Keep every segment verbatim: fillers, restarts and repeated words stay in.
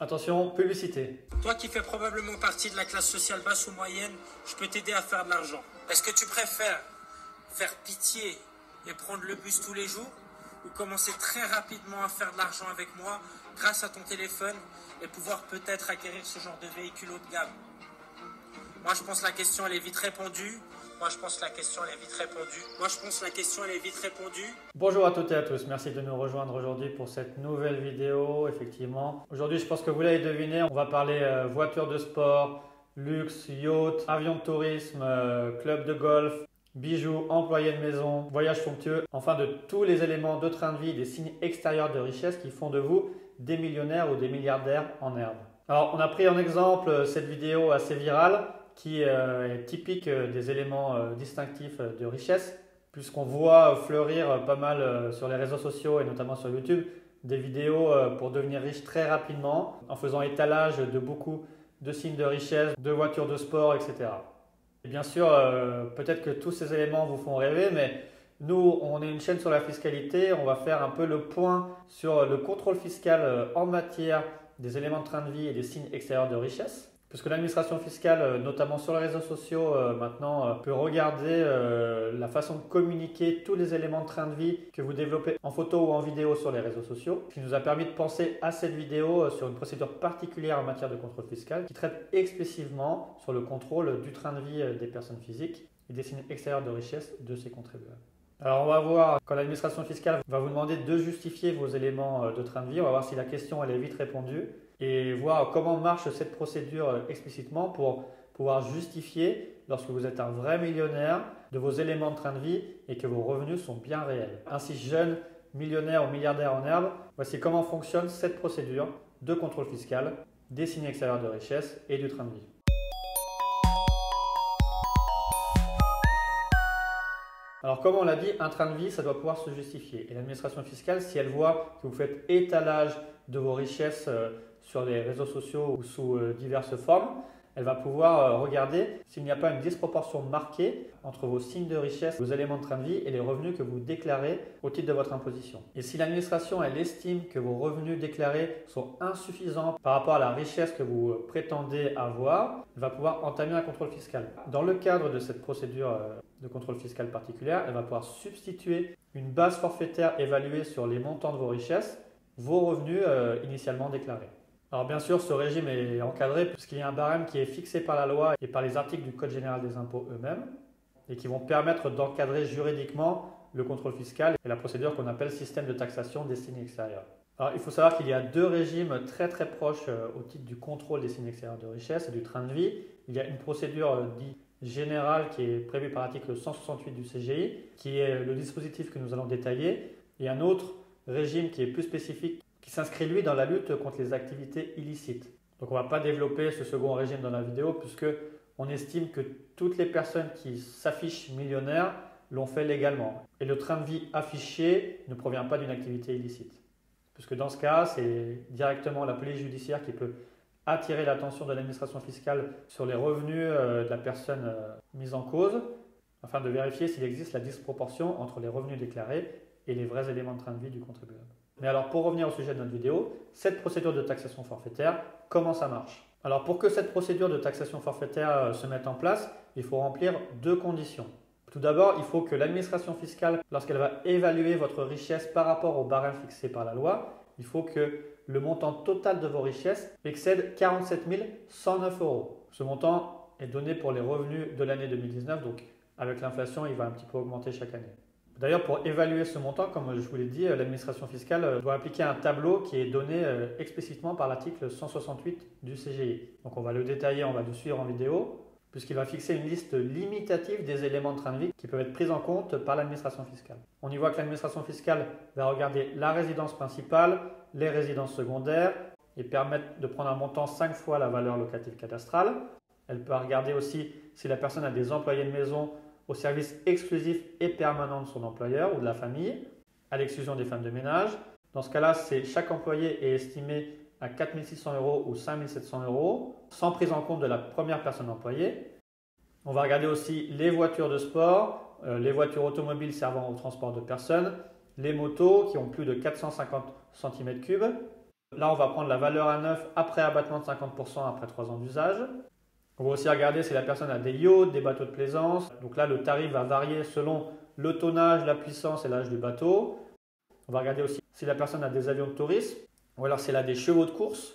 Attention, publicité. Toi qui fais probablement partie de la classe sociale basse ou moyenne, je peux t'aider à faire de l'argent. Est-ce que tu préfères faire pitié et prendre le bus tous les jours ou commencer très rapidement à faire de l'argent avec moi grâce à ton téléphone et pouvoir peut-être acquérir ce genre de véhicule haut de gamme? Moi, je pense que la question, elle est vite répondue. Moi, je pense que la question, elle est vite répondue. Moi, je pense que la question, elle est vite répondue. Bonjour à toutes et à tous. Merci de nous rejoindre aujourd'hui pour cette nouvelle vidéo. Effectivement, aujourd'hui, je pense que vous l'avez deviné, on va parler euh, voitures de sport, luxe, yacht, avion de tourisme, euh, club de golf, bijoux, employés de maison, voyages somptueux, enfin de tous les éléments de train de vie, des signes extérieurs de richesse qui font de vous des millionnaires ou des milliardaires en herbe. Alors, on a pris en exemple cette vidéo assez virale qui est typique des éléments distinctifs de richesse, puisqu'on voit fleurir pas mal sur les réseaux sociaux et notamment sur YouTube des vidéos pour devenir riche très rapidement en faisant étalage de beaucoup de signes de richesse, de voitures de sport, et cetera. Et bien sûr, peut-être que tous ces éléments vous font rêver, mais nous, on est une chaîne sur la fiscalité, on va faire un peu le point sur le contrôle fiscal en matière des éléments de train de vie et des signes extérieurs de richesse. Puisque l'administration fiscale, notamment sur les réseaux sociaux, maintenant peut regarder la façon de communiquer tous les éléments de train de vie que vous développez en photo ou en vidéo sur les réseaux sociaux. Ce qui nous a permis de penser à cette vidéo sur une procédure particulière en matière de contrôle fiscal qui traite explicitement sur le contrôle du train de vie des personnes physiques et des signes extérieurs de richesse de ces contribuables. Alors on va voir, quand l'administration fiscale va vous demander de justifier vos éléments de train de vie, on va voir si la question elle est vite répondue et voir comment marche cette procédure explicitement pour pouvoir justifier, lorsque vous êtes un vrai millionnaire, de vos éléments de train de vie et que vos revenus sont bien réels. Ainsi jeune, millionnaire ou milliardaire en herbe, voici comment fonctionne cette procédure de contrôle fiscal des signes extérieurs de richesse et du train de vie. Alors comme on l'a dit, un train de vie, ça doit pouvoir se justifier. Et l'administration fiscale, si elle voit que vous faites étalage de vos richesses sur les réseaux sociaux ou sous diverses formes, elle va pouvoir regarder s'il n'y a pas une disproportion marquée entre vos signes de richesse, vos éléments de train de vie et les revenus que vous déclarez au titre de votre imposition. Et si l'administration elle estime que vos revenus déclarés sont insuffisants par rapport à la richesse que vous prétendez avoir, elle va pouvoir entamer un contrôle fiscal. Dans le cadre de cette procédure de contrôle fiscal particulière, elle va pouvoir substituer une base forfaitaire évaluée sur les montants de vos richesses, vos revenus euh, initialement déclarés. Alors bien sûr, ce régime est encadré puisqu'il y a un barème qui est fixé par la loi et par les articles du Code général des impôts eux-mêmes et qui vont permettre d'encadrer juridiquement le contrôle fiscal et la procédure qu'on appelle système de taxation des signes extérieurs. Alors il faut savoir qu'il y a deux régimes très très proches euh, au titre du contrôle des signes extérieurs de richesse et du train de vie. Il y a une procédure euh, dite générale qui est prévue par l'article cent soixante-huit du C G I, qui est le dispositif que nous allons détailler, et un autre régime qui est plus spécifique, qui s'inscrit lui dans la lutte contre les activités illicites. Donc on ne va pas développer ce second régime dans la vidéo puisque on estime que toutes les personnes qui s'affichent millionnaires l'ont fait légalement. Et le train de vie affiché ne provient pas d'une activité illicite. Puisque dans ce cas, c'est directement la police judiciaire qui peut attirer l'attention de l'administration fiscale sur les revenus de la personne mise en cause afin de vérifier s'il existe la disproportion entre les revenus déclarés et les vrais éléments de train de vie du contribuable. Mais alors pour revenir au sujet de notre vidéo, cette procédure de taxation forfaitaire, comment ça marche? Alors pour que cette procédure de taxation forfaitaire se mette en place, il faut remplir deux conditions. Tout d'abord, il faut que l'administration fiscale, lorsqu'elle va évaluer votre richesse par rapport au barème fixé par la loi, il faut que le montant total de vos richesses excède quarante-sept mille cent neuf euros. Ce montant est donné pour les revenus de l'année deux mille dix-neuf, donc avec l'inflation, il va un petit peu augmenter chaque année. D'ailleurs, pour évaluer ce montant, comme je vous l'ai dit, l'administration fiscale doit appliquer un tableau qui est donné explicitement par l'article cent soixante-huit du C G I. Donc on va le détailler, on va le suivre en vidéo, puisqu'il va fixer une liste limitative des éléments de train de vie qui peuvent être pris en compte par l'administration fiscale. On y voit que l'administration fiscale va regarder la résidence principale, les résidences secondaires et permettre de prendre un montant cinq fois la valeur locative cadastrale. Elle peut regarder aussi si la personne a des employés de maison au service exclusif et permanent de son employeur ou de la famille, à l'exclusion des femmes de ménage. Dans ce cas-là, chaque employé est estimé à quatre mille six cents euros ou cinq mille sept cents euros, sans prise en compte de la première personne employée. On va regarder aussi les voitures de sport, euh, les voitures automobiles servant au transport de personnes, les motos qui ont plus de quatre cent cinquante centimètres cubes, Là, on va prendre la valeur à neuf après abattement de cinquante pour cent après trois ans d'usage. On va aussi regarder si la personne a des yachts, des bateaux de plaisance. Donc là, le tarif va varier selon le tonnage, la puissance et l'âge du bateau. On va regarder aussi si la personne a des avions de tourisme ou alors si elle a des chevaux de course.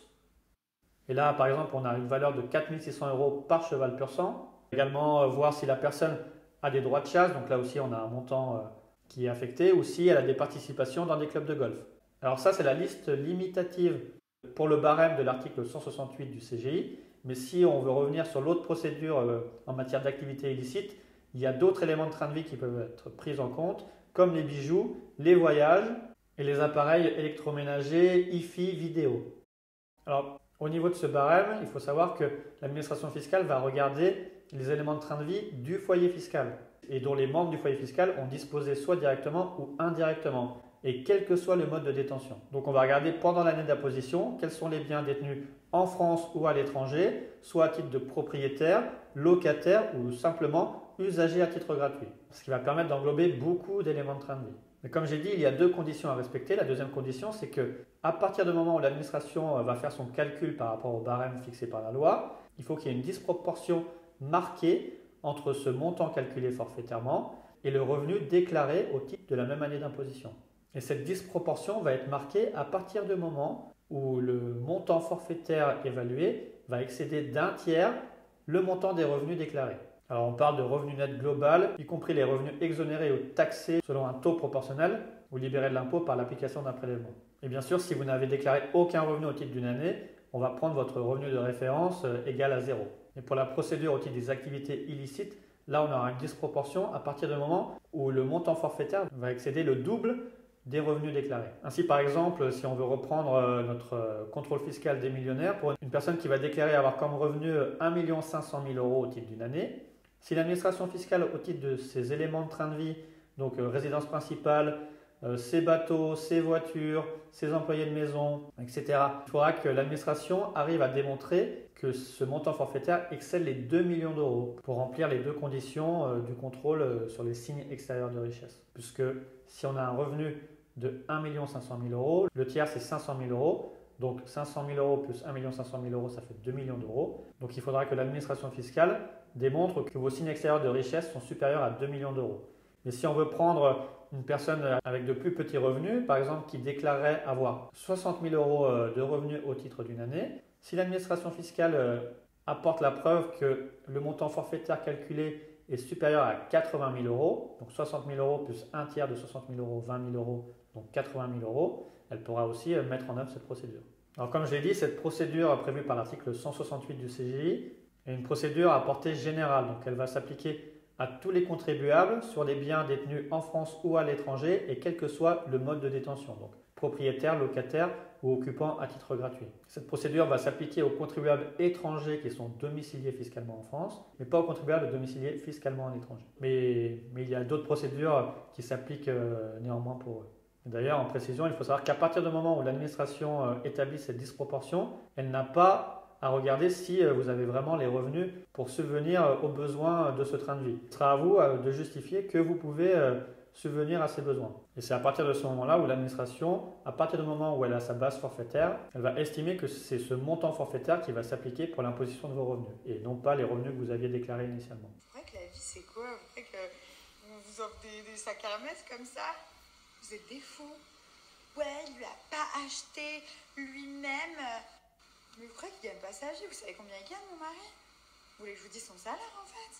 Et là, par exemple, on a une valeur de quatre mille six cents euros par cheval pur sang. Également, euh, voir si la personne a des droits de chasse. Donc là aussi, on a un montant euh, qui est affecté ou si elle a des participations dans des clubs de golf. Alors ça, c'est la liste limitative pour le barème de l'article cent soixante-huit du C G I. Mais si on veut revenir sur l'autre procédure euh, en matière d'activité illicite, il y a d'autres éléments de train de vie qui peuvent être pris en compte, comme les bijoux, les voyages et les appareils électroménagers, hi-fi, vidéo. Alors, au niveau de ce barème, il faut savoir que l'administration fiscale va regarder les éléments de train de vie du foyer fiscal et dont les membres du foyer fiscal ont disposé soit directement ou indirectement, et quel que soit le mode de détention. Donc on va regarder pendant l'année d'imposition quels sont les biens détenus en France ou à l'étranger, soit à titre de propriétaire, locataire ou simplement usager à titre gratuit. Ce qui va permettre d'englober beaucoup d'éléments de train de vie. Mais comme j'ai dit, il y a deux conditions à respecter. La deuxième condition, c'est que à partir du moment où l'administration va faire son calcul par rapport au barème fixé par la loi, il faut qu'il y ait une disproportion marquée entre ce montant calculé forfaitairement et le revenu déclaré au titre de la même année d'imposition. Et cette disproportion va être marquée à partir du moment où le montant forfaitaire évalué va excéder d'un tiers le montant des revenus déclarés. Alors on parle de revenu net global, y compris les revenus exonérés ou taxés selon un taux proportionnel ou libérés de l'impôt par l'application d'un prélèvement. Et bien sûr, si vous n'avez déclaré aucun revenu au titre d'une année, on va prendre votre revenu de référence égal à zéro. Et pour la procédure au titre des activités illicites, là on aura une disproportion à partir du moment où le montant forfaitaire va excéder le double des revenus déclarés. Ainsi, par exemple, si on veut reprendre notre contrôle fiscal des millionnaires, pour une personne qui va déclarer avoir comme revenu un million cinq cent mille euros au titre d'une année, si l'administration fiscale, au titre de ces éléments de train de vie, donc euh, résidence principale, euh, ses bateaux, ses voitures, ses employés de maison, et cetera, il faudra que l'administration arrive à démontrer que ce montant forfaitaire excède les deux millions d'euros pour remplir les deux conditions euh, du contrôle euh, sur les signes extérieurs de richesse. Puisque si on a un revenu de un million cinq cent mille euros, le tiers c'est cinq cent mille euros. Donc cinq cent mille euros plus un million cinq cent mille euros, ça fait deux millions d'euros. Donc il faudra que l'administration fiscale démontre que vos signes extérieurs de richesse sont supérieurs à deux millions d'euros. Mais si on veut prendre une personne avec de plus petits revenus, par exemple qui déclarerait avoir soixante mille euros de revenus au titre d'une année, si l'administration fiscale apporte la preuve que le montant forfaitaire calculé est supérieur à quatre-vingt mille euros, donc soixante mille euros plus un tiers de soixante mille euros, vingt mille euros, donc quatre-vingt mille euros, elle pourra aussi mettre en œuvre cette procédure. Alors comme je l'ai dit, cette procédure prévue par l'article cent soixante-huit du C G I est une procédure à portée générale, donc elle va s'appliquer à tous les contribuables sur les biens détenus en France ou à l'étranger et quel que soit le mode de détention, donc propriétaire, locataire ou occupant à titre gratuit. Cette procédure va s'appliquer aux contribuables étrangers qui sont domiciliés fiscalement en France, mais pas aux contribuables domiciliés fiscalement à l'étranger. Mais, mais il y a d'autres procédures qui s'appliquent euh, néanmoins pour eux. D'ailleurs, en précision, il faut savoir qu'à partir du moment où l'administration euh, établit cette disproportion, elle n'a pas à regarder si vous avez vraiment les revenus pour subvenir aux besoins de ce train de vie. Ce sera à vous de justifier que vous pouvez subvenir à ces besoins. Et c'est à partir de ce moment-là où l'administration, à partir du moment où elle a sa base forfaitaire, elle va estimer que c'est ce montant forfaitaire qui va s'appliquer pour l'imposition de vos revenus et non pas les revenus que vous aviez déclarés initialement. C'est vrai que la vie c'est quoi? Vous croyez que vous vous offrez des, des sacs à Hermès comme ça? Vous êtes des fous. Ouais, il lui a pas acheté lui-même. Mais vous croyez qu'il gagne pas sa vie? Vous savez combien il gagne, mon mari? Vous voulez que je vous dise son salaire, en fait?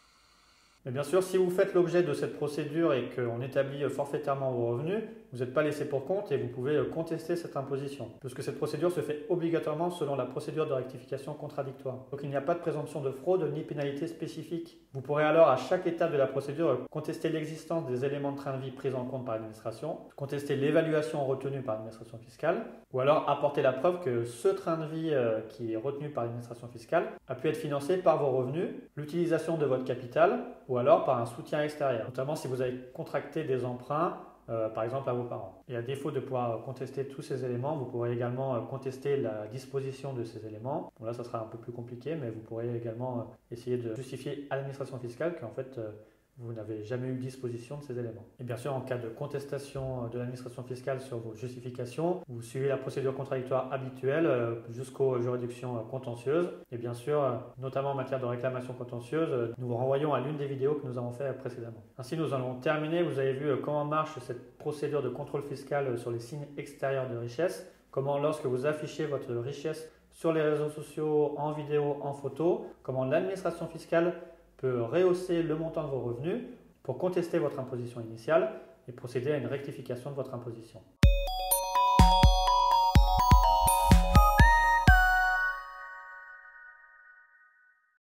Mais bien sûr, si vous faites l'objet de cette procédure et qu'on établit forfaitairement vos revenus, vous n'êtes pas laissé pour compte et vous pouvez contester cette imposition, puisque cette procédure se fait obligatoirement selon la procédure de rectification contradictoire. Donc il n'y a pas de présomption de fraude ni pénalité spécifique. Vous pourrez alors à chaque étape de la procédure contester l'existence des éléments de train de vie pris en compte par l'administration, contester l'évaluation retenue par l'administration fiscale, ou alors apporter la preuve que ce train de vie qui est retenu par l'administration fiscale a pu être financé par vos revenus, l'utilisation de votre capital, ou alors par un soutien extérieur, notamment si vous avez contracté des emprunts, euh, par exemple à vos parents. Et à défaut de pouvoir contester tous ces éléments, vous pourrez également contester la disposition de ces éléments. Bon, là, ça sera un peu plus compliqué, mais vous pourrez également essayer de justifier à l'administration fiscale qu'en fait, euh, vous n'avez jamais eu disposition de ces éléments. Et bien sûr, en cas de contestation de l'administration fiscale sur vos justifications, vous suivez la procédure contradictoire habituelle jusqu'aux juridictions contentieuses. Et bien sûr, notamment en matière de réclamation contentieuse, nous vous renvoyons à l'une des vidéos que nous avons fait précédemment. Ainsi, nous allons terminer. Vous avez vu comment marche cette procédure de contrôle fiscal sur les signes extérieurs de richesse. Comment, lorsque vous affichez votre richesse sur les réseaux sociaux, en vidéo, en photo, comment l'administration fiscale peut rehausser le montant de vos revenus pour contester votre imposition initiale et procéder à une rectification de votre imposition.